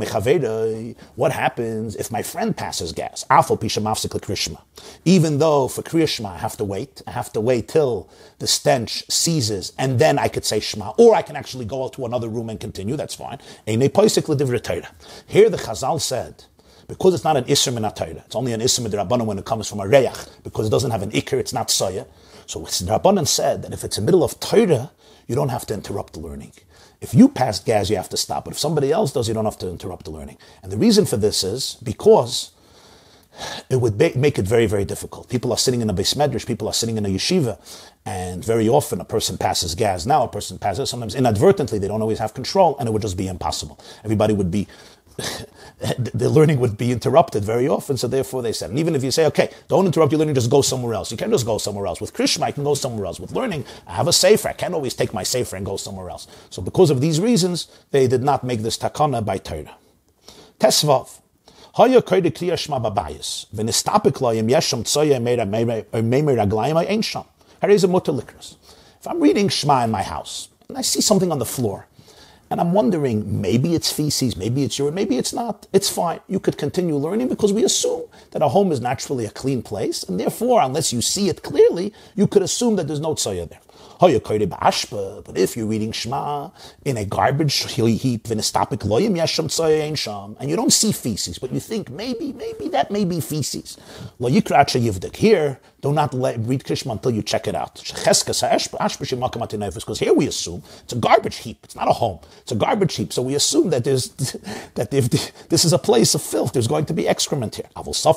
happens if my friend passes gas? Even though for Kriya Shema I have to wait till the stench ceases, and then I could say Shema, or I can actually go out to another room and continue, that's fine. Here the Chazal said, because it's not an Isser min HaTorah, it's only an Isser min Rabbanan when it comes from a Reyach, because it doesn't have an Iker, it's not Soya. So Rabbanan said that if it's in the middle of Torah, you don't have to interrupt the learning. If you passed gas, you have to stop. But if somebody else does, you don't have to interrupt the learning. And the reason for this is because it would make it very, very difficult. People are sitting in a beis medrash, people are sitting in a yeshiva, and very often a person passes gas. Now a person passes, sometimes inadvertently, they don't always have control, and it would just be impossible. Everybody would be the learning would be interrupted very often, so therefore they said, and even if you say, okay, don't interrupt your learning, just go somewhere else. You can't just go somewhere else. With Krishma, I can go somewhere else. With learning, I have a sefer. I can't always take my sefer and go somewhere else. So because of these reasons, they did not make this takana by Torah. Tesvav. Haya koide kriya shma babayis. V'nistapik lo yem yesham tzoya meira raglayim ein sham. Harei ze mutter likros. If If I'm reading Shema in my house, and I see something on the floor, and I'm wondering, maybe it's feces, maybe it's urine, maybe it's not. It's fine. You could continue learning because we assume that a home is naturally a clean place, and therefore, unless you see it clearly, you could assume that there's no tzaya there. But if you're reading Shema in a garbage heap, and you don't see feces, but you think maybe that may be feces. Here, do not read Krishma until you check it out. Because here we assume it's a garbage heap. It's not a home. It's a garbage heap. So we assume that that if this is a place of filth, there's going to be excrement here.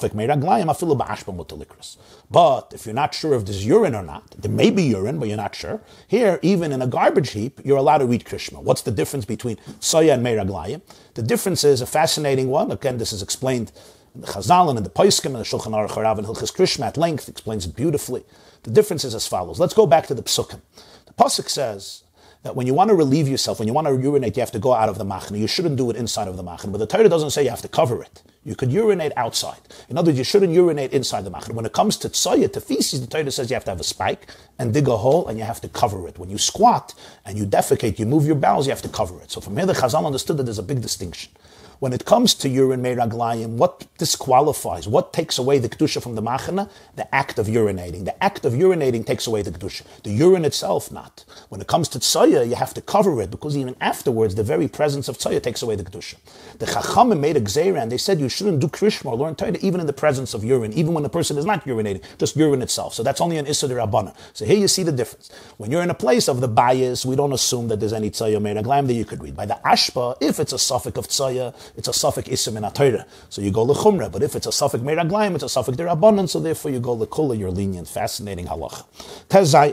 But if you're not sure if there's urine or not, there may be urine, but you're not sure. Here, even in a garbage heap, you're allowed to read Krishma. What's the difference between Soya and Meiraglayim? The difference is a fascinating one. Again, this is explained in the Chazal and in the Poskim and the Shulchan Aruch Harav and Hilchos Krishma at length, explains it beautifully. The difference is as follows. Let's go back to the Psukim. The Pasuk says that when you want to relieve yourself, when you want to urinate, you have to go out of the machna. You shouldn't do it inside of the machna. But the Torah doesn't say you have to cover it. You could urinate outside. In other words, you shouldn't urinate inside the machna. When it comes to tzoya, to feces, the Torah says you have to have a spike and dig a hole and you have to cover it. When you squat and you defecate, you move your bowels, you have to cover it. So from here the Chazal understood that there's a big distinction. When it comes to urine meiraglayim, what disqualifies, what takes away the kedusha from the machana? The act of urinating. The act of urinating takes away the kedusha. The urine itself, not. When it comes to tzoya, you have to cover it because even afterwards, the very presence of tzoya takes away the kedusha. The chachamim made a gzeira and they said you shouldn't do krishma or learn Torah even in the presence of urine, even when the person is not urinating, just urine itself. So that's only an issa d'Rabbana. So here you see the difference. When you're in a place of the bias, we don't assume that there's any tzoya meiraglayim that you could read. By the ashpa, if it's a suffix of tzoya, it's a suffix isim in Torah, so you go lechumra. But if it's a suffix meiraglayim, it's a suffix d'Rabbanan, so therefore you go lekula, you're lenient. Fascinating halacha. Tezai.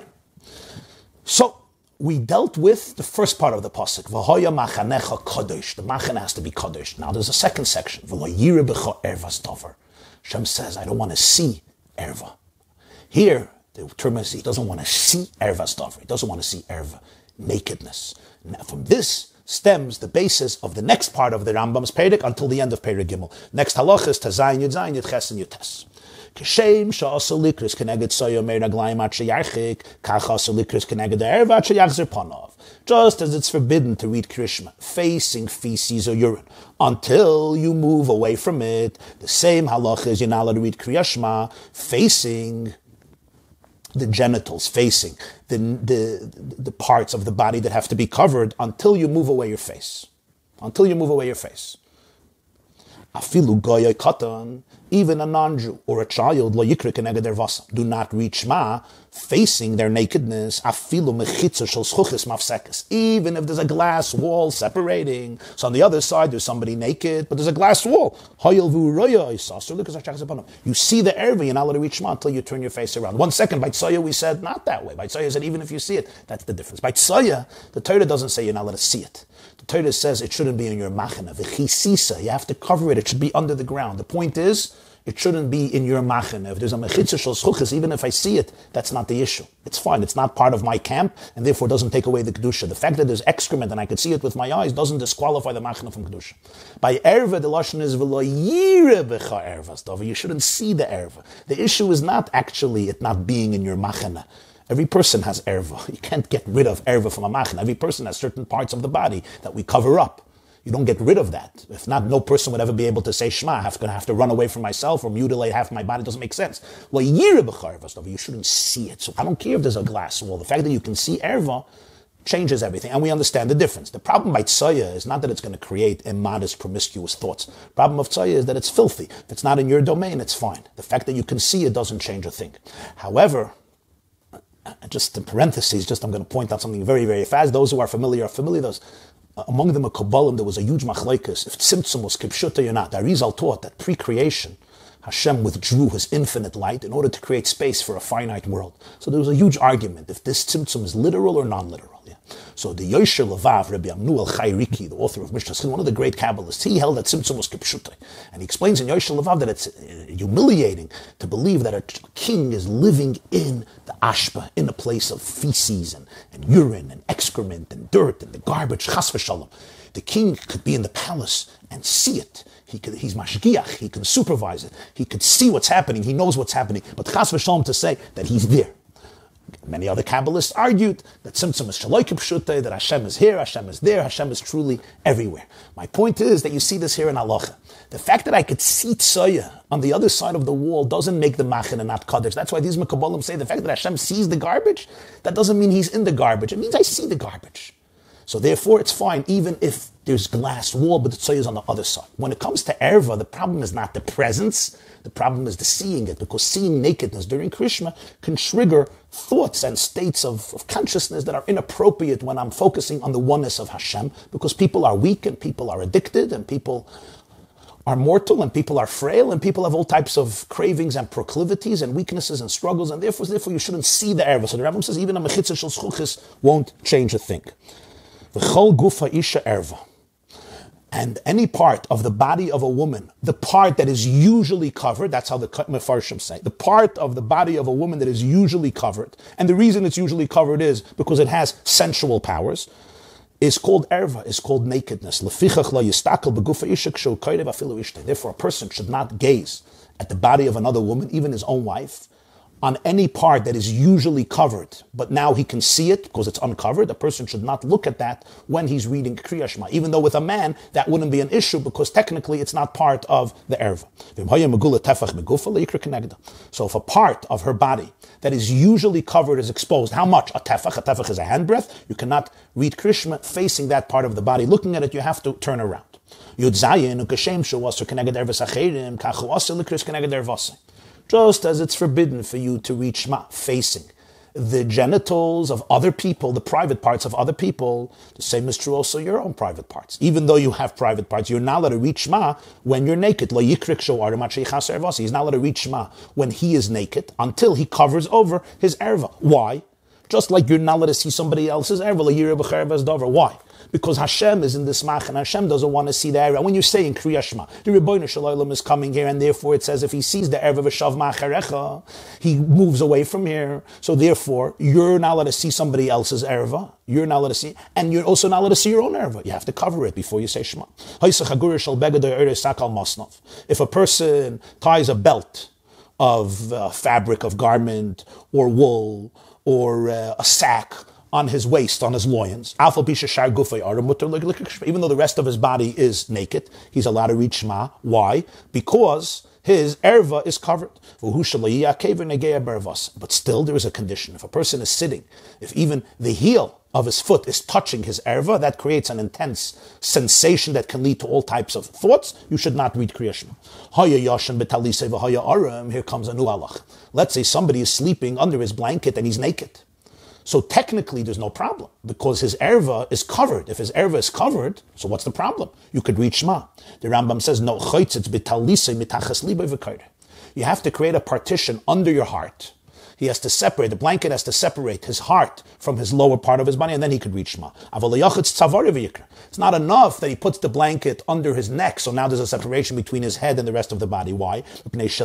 So we dealt with the first part of the pasuk. V'hoya machanecha kadosh. The machane has to be kadosh. Now there's a second section. V'lo yireh b'cha ervas davar. Shem says, I don't want to see erva. Here, the term is he doesn't want to see ervas davar. He doesn't want to see erva, nakedness. Now from this stems the basis of the next part of the Rambam's Perek until the end of Perek Gimel. Next halacha is Tazayin Yudzayin Yudches and Yutes. Kishem sha'asa likris keneged soya meiraglayim at sheyarchik, kach asa likris keneged erva at sheyachzer panav. Just as it's forbidden to read Krishma facing feces or urine until you move away from it, the same halacha is you're not allowed to read Kriya Shema facing the genitals, facing the parts of the body that have to be covered until you move away your face. Until you move away your face. Afilu goya katan, even a non-Jew or a child, lo yikra keneged ervasa, do not read Shema facing their nakedness. Afilu mechitza shel schuchis mafsekes, even if there's a glass wall separating. So on the other side there's somebody naked, but there's a glass wall. You see the erva, you're not allowed to read Shema until you turn your face around. 1 second, by Tzoya we said not that way. By Tzoya said even if you see it, that's the difference. By Tzoya, the Torah doesn't say you're not allowed to see it. The Torah says it shouldn't be in your machana. V'chisisa, you have to cover it. It should be under the ground. The point is, it shouldn't be in your machana. If there's a mechitza shel schuchis, even if I see it, that's not the issue. It's fine. It's not part of my camp, and therefore doesn't take away the kedusha. The fact that there's excrement and I could see it with my eyes doesn't disqualify the machana from kedusha. By erva, the lashon is v'lo yireh b'cha ervas davar. You shouldn't see the erva. The issue is not actually it not being in your machana. Every person has erva. You can't get rid of erva from a machana. Every person has certain parts of the body that we cover up. You don't get rid of that. If not, no person would ever be able to say Shema. I'm going to have to run away from myself or mutilate half my body. It doesn't make sense. Well, you shouldn't see it. So I don't care if there's a glass wall. The fact that you can see erva changes everything, and we understand the difference. The problem by tzoya is not that it's going to create immodest, promiscuous thoughts. The problem of tzoya is that it's filthy. If it's not in your domain, it's fine. The fact that you can see it doesn't change a thing. However, just in parentheses, I'm going to point out something very, very fast. Those who are familiar. Among them, a Kabbalim, there was a huge machlekes if tzimtzum was kipshuta or not. The Arizal taught that pre-creation, Hashem withdrew His infinite light in order to create space for a finite world. So there was a huge argument if this tzimtzum is literal or non-literal. Yeah. So the Yosher Lavav, Rabbi Amnu el-Chayriki, the author of Mishnah, one of the great Kabbalists, he held that tzimtzum was kipshuta. And he explains in Yosher Lavav that it's humiliating to believe that a king is living in the ashpa, in a place of feces and urine and excrement and dirt and the garbage, chas v'shalom. The king could be in the palace and see it. He's mashgiach, he can supervise it. He could see what's happening, he knows what's happening. But chas v'shalom to say that he's there. Many other Kabbalists argued that Tzimtzum is Shalokim Pshutei, that Hashem is here, Hashem is there, Hashem is truly everywhere. My point is that you see this here in Halacha. The fact that I could see Tzoya on the other side of the wall doesn't make the Machin and not Kaddish. That's why these Mekabolim say the fact that Hashem sees the garbage, that doesn't mean he's in the garbage. It means I see the garbage. So therefore it's fine, even if there's glass wall, but the Tzoya is on the other side. When it comes to Erva, the problem is not the presence, the problem is the seeing it, because seeing nakedness during Krishma can trigger thoughts and states of consciousness that are inappropriate when I'm focusing on the oneness of Hashem, because people are weak and people are addicted and people are mortal and people are frail and people have all types of cravings and proclivities and weaknesses and struggles, and therefore you shouldn't see the Erva. So the Rambam says even a Mechitza Shel Zchuchis won't change a thing. V'chol gufa isha erva. And any part of the body of a woman, the part that is usually covered, that's how the Mefarshim say, the part of the body of a woman that is usually covered, and the reason it's usually covered is because it has sensual powers, is called erva, is called nakedness. Therefore, a person should not gaze at the body of another woman, even his own wife, on any part that is usually covered, but now he can see it because it's uncovered. A person should not look at that when he's reading Kriya Shema. Even though with a man, that wouldn't be an issue because technically it's not part of the erva. So if a part of her body that is usually covered is exposed, how much? A tefach is a handbreadth. You cannot read Kriya Shema facing that part of the body. Looking at it, you have to turn around. Just as it's forbidden for you to read Shema facing the genitals of other people, the private parts of other people, the same is true also your own private parts. Even though you have private parts, you're not allowed to read Shema when you're naked. He's not allowed to read Shema when he is naked until he covers over his erva. Why? Just like you're not allowed to see somebody else's erva. Why? Because Hashem is in this mach and Hashem doesn't want to see the erva. When you're saying Kriya Shema, the Rebbeinu Shalom is coming here, and therefore it says if he sees the erva v'shav ma'acharecha, he moves away from here. So therefore, you're not allowed to see somebody else's erva. You're not allowed to see, and you're also not allowed to see your own erva. You have to cover it before you say Shema. If a person ties a belt of fabric, of garment, or wool, or a sack on his waist, on his loins, even though the rest of his body is naked, he's allowed to read Shema. Why? Because his erva is covered. But still there is a condition. If a person is sitting, if even the heel of his foot is touching his erva, that creates an intense sensation that can lead to all types of thoughts. You should not read Kriya Shema. Here comes a new halach. Let's say somebody is sleeping under his blanket and he's naked. So technically there's no problem because his erva is covered. If his erva is covered, so what's the problem? You could read Shema. The Rambam says, no, you have to create a partition under your heart. He has to separate, the blanket has to separate his heart from his lower part of his body, and then he could read Shema. It's not enough that he puts the blanket under his neck, so now there's a separation between his head and the rest of the body. Why? Because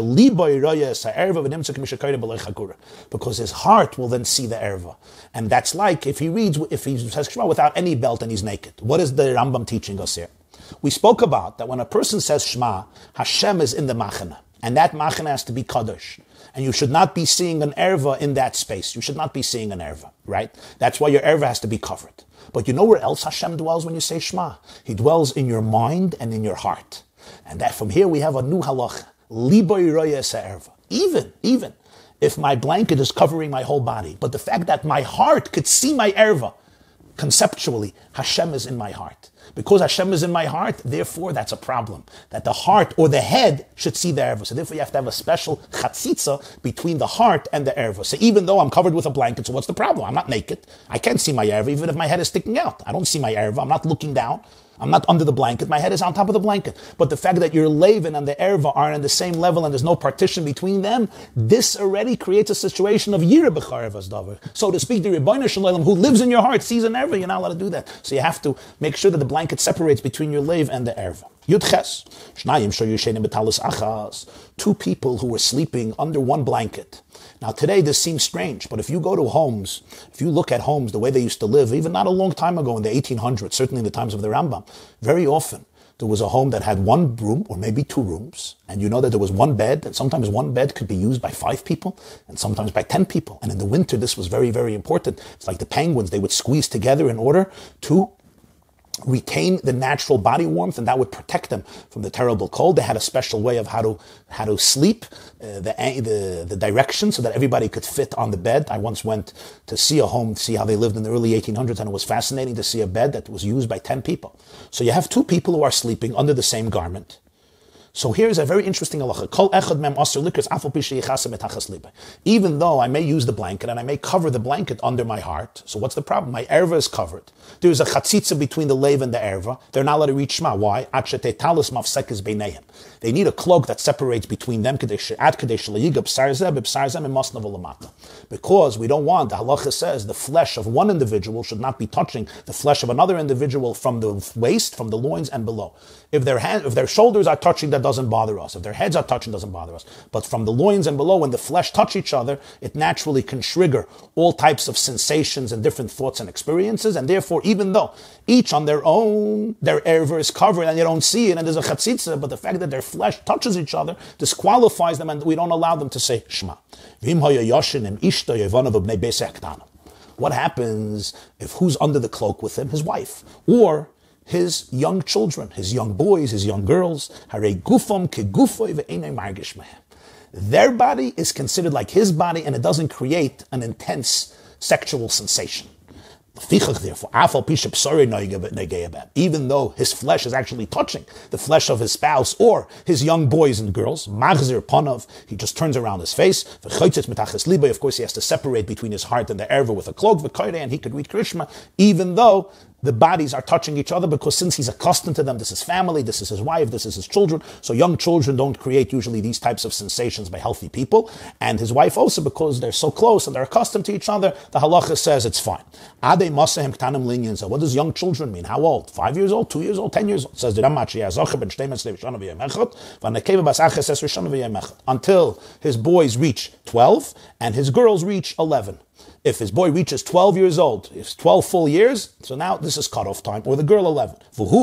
his heart will then see the erva. And that's like if he says Shema without any belt and he's naked. What is the Rambam teaching us here? We spoke about that when a person says Shema, Hashem is in the machana, and that machana has to be kadosh. And you should not be seeing an erva in that space. You should not be seeing an erva, right? That's why your erva has to be covered. But you know where else Hashem dwells when you say Shema? He dwells in your mind and in your heart. And that from here we have a new halacha. Liboy royes erva. Even if my blanket is covering my whole body, but the fact that my heart could see my erva, conceptually, Hashem is in my heart. Because Hashem is in my heart, therefore that's a problem. That the heart or the head should see the erva. So therefore you have to have a special chatzitza between the heart and the erva. So even though I'm covered with a blanket, so what's the problem? I'm not naked. I can't see my erva even if my head is sticking out. I don't see my erva. I'm not looking down. I'm not under the blanket. My head is on top of the blanket. But the fact that your levin and the erva are on the same level and there's no partition between them, this already creates a situation of yira b'charevas davar. So to speak, the Rebbeinu Shalom, who lives in your heart, sees an erva. You're not allowed to do that. So you have to make sure that the blanket separates between your lev and the erva. Yud Ches. Shnayim shoyu shenim b'talis achas. Two people who were sleeping under one blanket. Now today this seems strange, but if you go to homes, if you look at homes the way they used to live, even not a long time ago in the 1800s, certainly in the times of the Rambam, very often there was a home that had one room or maybe two rooms, and you know that there was one bed, and sometimes one bed could be used by 5 people and sometimes by 10 people. And in the winter, this was very, very important. It's like the penguins, they would squeeze together in order to retain the natural body warmth, and that would protect them from the terrible cold. They had a special way of how to sleep, the direction, so that everybody could fit on the bed. I once went to see a home, see how they lived in the early 1800s, and it was fascinating to see a bed that was used by 10 people. So you have 2 people who are sleeping under the same garment. So here's a very interesting halacha. Even though I may use the blanket and I may cover the blanket under my heart, so what's the problem? My erva is covered. There's a chatzitza between the leiv and the erva. They're not allowed to reach shema. Why? They need a cloak that separates between them, because we don't want, the halacha says, the flesh of one individual should not be touching the flesh of another individual from the waist, from the loins and below. If their shoulders are touching, that doesn't bother us. If their heads are touching, doesn't bother us. But from the loins and below, when the flesh touch each other, it naturally can trigger all types of sensations and different thoughts and experiences. And therefore, even though each on their own, their erva is covered and you don't see it, and there's a chatzitza, but the fact that their flesh touches each other disqualifies them, and we don't allow them to say Shema. What happens if who's under the cloak with him? His wife. Or his young children, his young boys, his young girls. Their body is considered like his body, and it doesn't create an intense sexual sensation. Therefore, even though his flesh is actually touching the flesh of his spouse or his young boys and girls, he just turns around his face. Of course, he has to separate between his heart and the erva with a cloak, and he could read Krishma, even though the bodies are touching each other, because since he's accustomed to them, this is family, this is his wife, this is his children. So young children don't create usually these types of sensations by healthy people. And his wife also, because they're so close and they're accustomed to each other, the halacha says it's fine. What does young children mean? How old? 5 years old, 2 years old, 10 years old? It says until his boys reach 12 and his girls reach 11. If his boy reaches 12 years old, it's 12 full years, so now this is cutoff time, or the girl 11.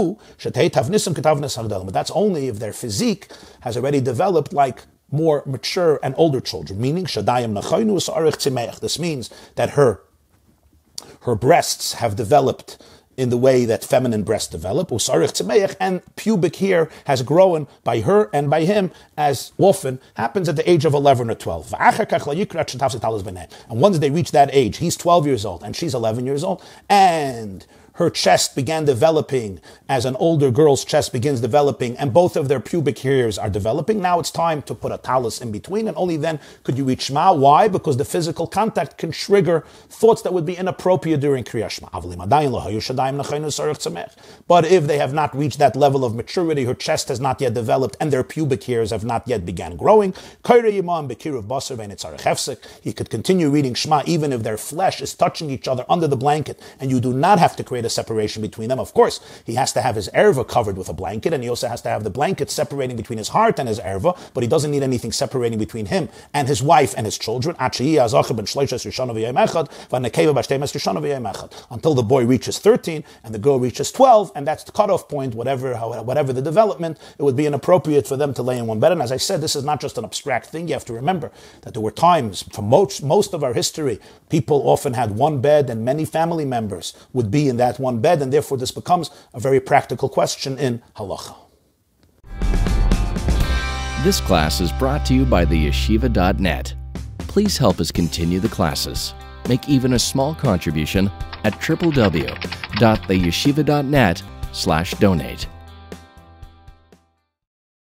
But that's only if their physique has already developed like more mature and older children, meaning this means that her breasts have developed in the way that feminine breasts develop, and pubic hair has grown by her and by him, as often happens at the age of 11 or 12. And once they reach that age, he's 12 years old and she's 11 years old, and her chest began developing as an older girl's chest begins developing, and both of their pubic hairs are developing. Now it's time to put a talus in between, and only then could you reach Shema. Why? Because the physical contact can trigger thoughts that would be inappropriate during Kriyat Shema. But if they have not reached that level of maturity, her chest has not yet developed, and their pubic hairs have not yet began growing, he could continue reading Shema even if their flesh is touching each other under the blanket, and you do not have to create a separation between them. Of course, he has to have his erva covered with a blanket, and he also has to have the blanket separating between his heart and his erva, but he doesn't need anything separating between him and his wife and his children until the boy reaches 13 and the girl reaches 12, and that's the cutoff point. Whatever the development, it would be inappropriate for them to lay in one bed. And as I said, this is not just an abstract thing. You have to remember that there were times, for most of our history, people often had one bed and many family members would be in that one bed, and therefore this becomes a very practical question in halacha. This class is brought to you by theyeshiva.net. Please help us continue the classes. Make even a small contribution at www.theyeshiva.net/donate.